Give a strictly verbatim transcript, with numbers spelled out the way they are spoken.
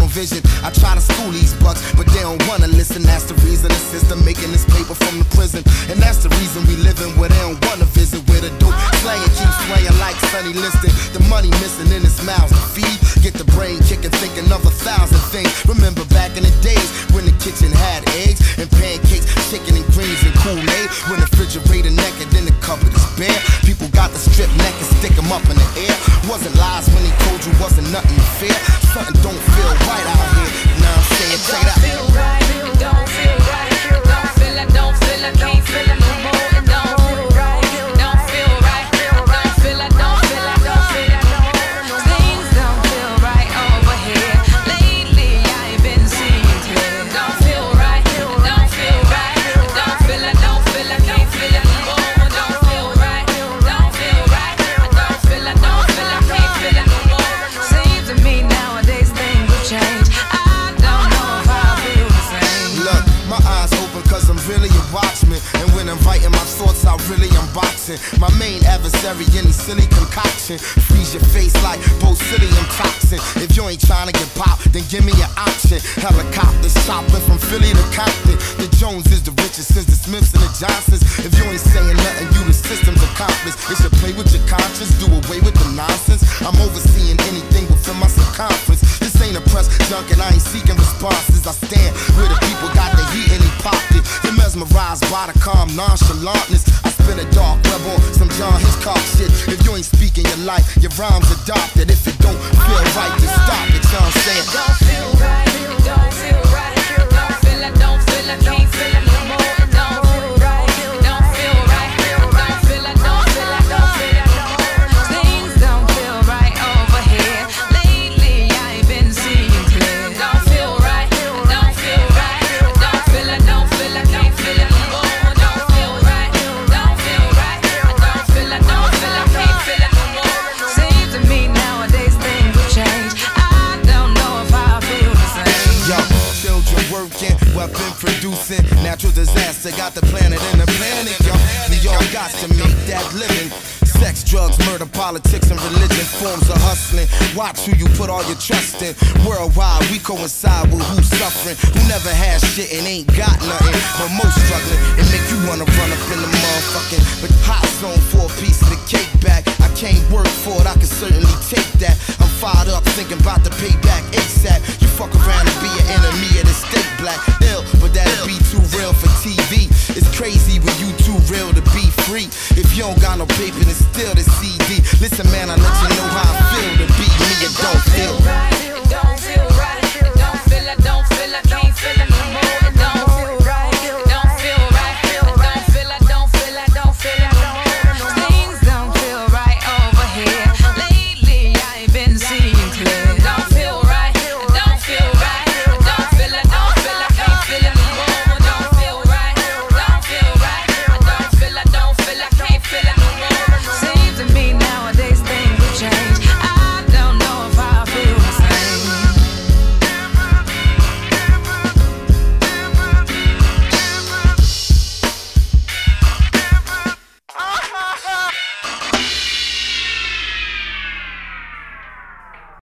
tunnel vision. I try to school these bucks, but they don't wanna listen. That's the reason the system making this paper from the prison. And that's the reason we living where they don't wanna visit. Where the dope slaying keeps playing like Sonny Liston. The money missing in his mouth to feed. Get the brain kicking, thinking of a thousand things. Remember back in the days when the kitchen had eggs and pancakes, chicken and greens and Kool-Aid. When the refrigerator naked, then the cupboard is bare. People got the strip neck and stick them up in the air. Wasn't lies when he told you wasn't nothing fair. Something don't feel right out here. Now I'm saying, check it out. It don't feel right, it don't feel right. It don't feel, I don't feel, I can't feel it no more. It don't feel right, it don't feel right. It don't feel, I don't feel, I don't feel it no more. Things don't feel right over here. Lately I ain't been seeing clear. It don't feel right, it don't feel right. It don't feel, I don't feel, I can't feel it no more. It don't feel right, it don't feel right. I don't feel, I don't feel, I can't feel it no more. Seems to me nowadays things will change. I don't know if I'll feel the same. Look, my eyes open cause I'm really a watchman. And when I'm writing my thoughts out, really unboxing my main adversary, any silly concoction. Freeze your face like botulinum toxin. If you ain't trying to get popped, then give me an option. Helicopters chopping from Philly to Compton. The Jones is the richest since the Smiths and the Johnsons. If you ain't saying nothing, you the system's accomplice. It should play with your conscience, do away with the nonsense. I'm overseeing anything within my circumference. This ain't a press junk and I ain't seeking responses. I stand where the people got the heat and they popped it. You're mesmerized by the calm nonchalantness. I spin a dark web on some John Hitchcock shit. If you ain't speaking your life, your rhymes adopted. If it don't feel right, then stop it. You know what I'm saying? It don't feel right, it don't feel right. It don't feel, I don't feel, I can't feel it no more. It don't feel right, it don't feel right. It don't feel, I don't feel, I don't feel it no more. Things don't feel right over here. Lately I ain't been seeing clear. It don't feel right, it don't feel right. It don't feel, I don't feel, I can't feel it no more. It don't feel right, it don't feel right. I don't feel, I don't feel, I can't feel it no more. Seems to me nowadays things will change. I don't know if I'll feel the same. Yo, children working, weapon producing, natural disaster got the planet in a panic, yo. We all got to make that living. Sex, drugs, murder, politics, and religion, forms of hustling. Watch who you put all your trust in. Worldwide, we coincide with who's suffering, who never had shit and ain't got nothing, but most struggling. It make you wanna run up in the motherfucking but hot zone for a piece of the cake back. I can't work for it, I can certainly take that. I'm fired up thinking about the payback ASAP.